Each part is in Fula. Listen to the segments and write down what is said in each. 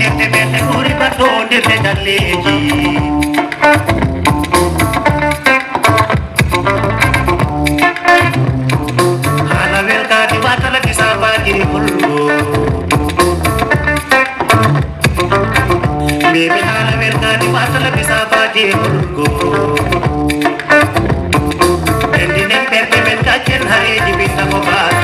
tete bete kuri batonde le daleji hala velka di watala kisaba di kullu baby hala velka di watala kisaba di kullu endine perke men kachen hari di bita mobat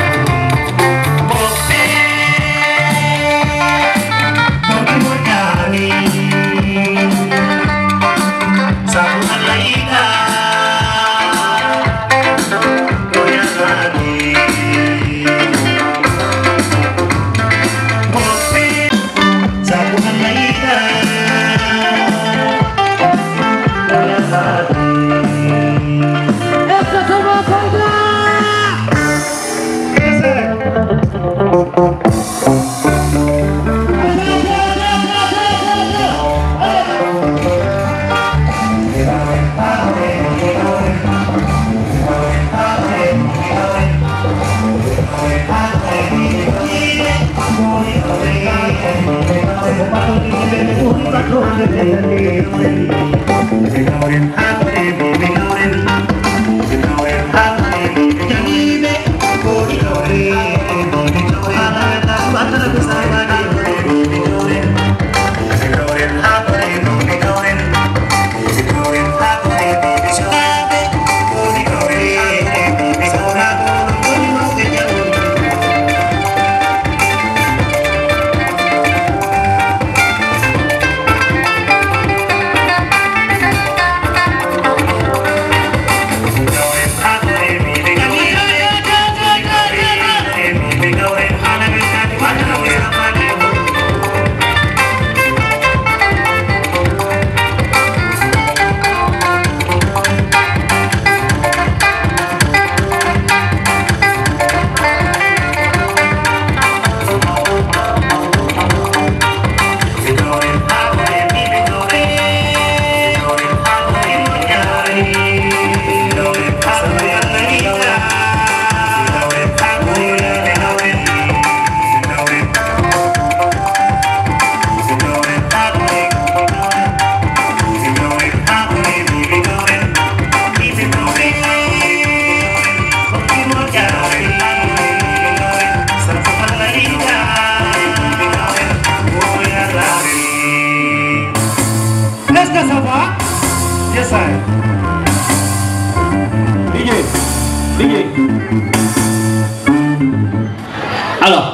Alors,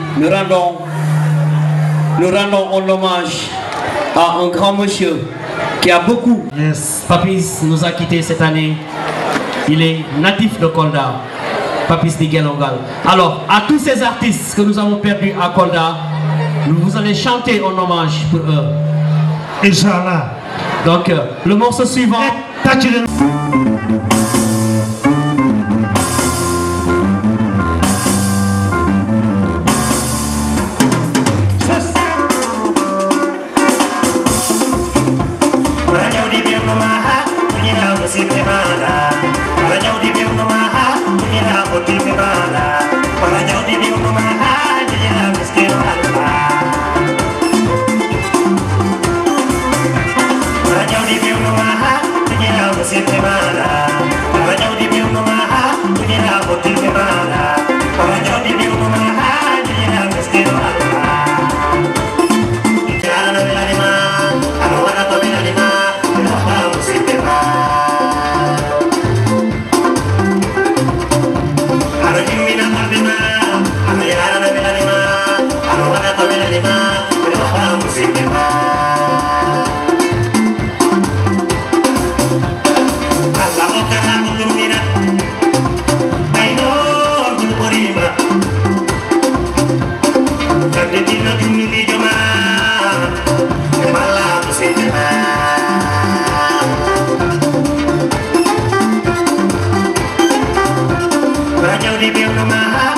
nous rendons un hommage à un grand monsieur qui a beaucoup. Yes, Papis nous a quittés cette année. Il est natif de Kolda, Papis de Gelongal. Alors, à tous ces artistes que nous avons perdus à Kolda, vous allez chanter un hommage pour eux. Inch'Allah. Donc, le morceau suivant.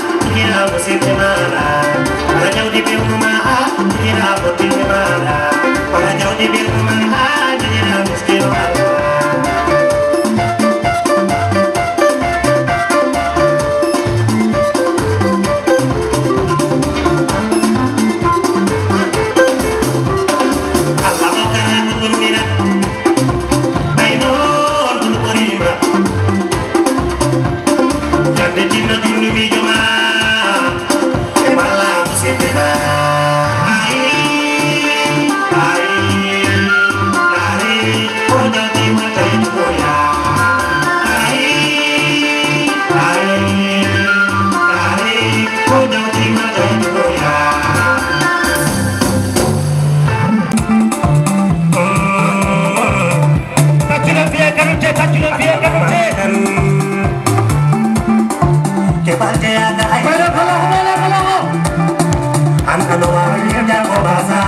Di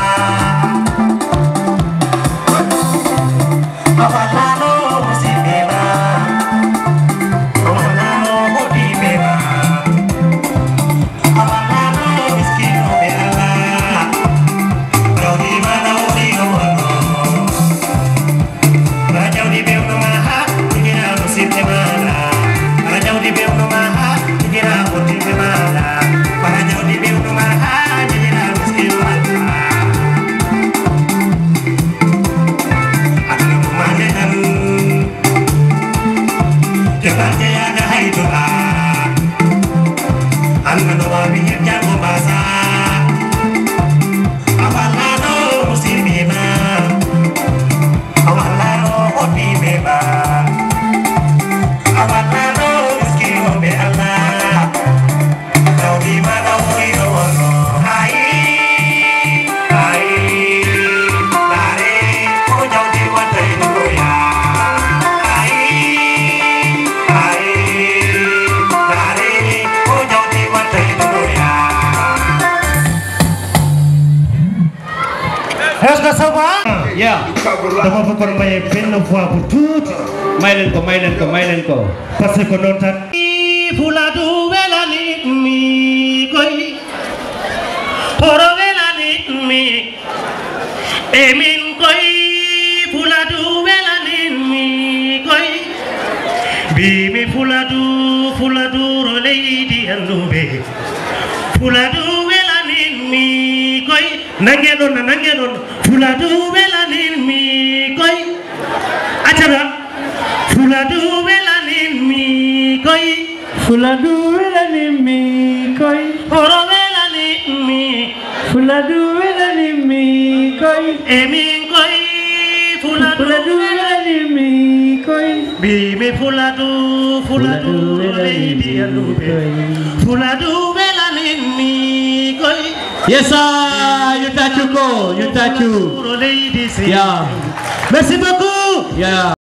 Est-ce que ça va? Yeah. Dama bëggoon maye benn voix bu tuuti. May leen ko may leen ko may leen ko. Parce que noonu tax. Fuladu welani mi koy. Horo welani mi. Emin koy. Fuladu welani mi koy. Bimi fuladu ro leydi andube. Fuladu welani mi koy. Nangenon fuladu welanin mi koy achara fuladu welanin mi koy fuladu welanin mi koy horo welanin mi fuladu welanin mi koy emin koy fuladu welanin mi koy bimi fuladu leydi andube fuladu welanin mi koy. Yes sir, you touch you go, you touch you. Yeah. Merci beaucoup. Yeah.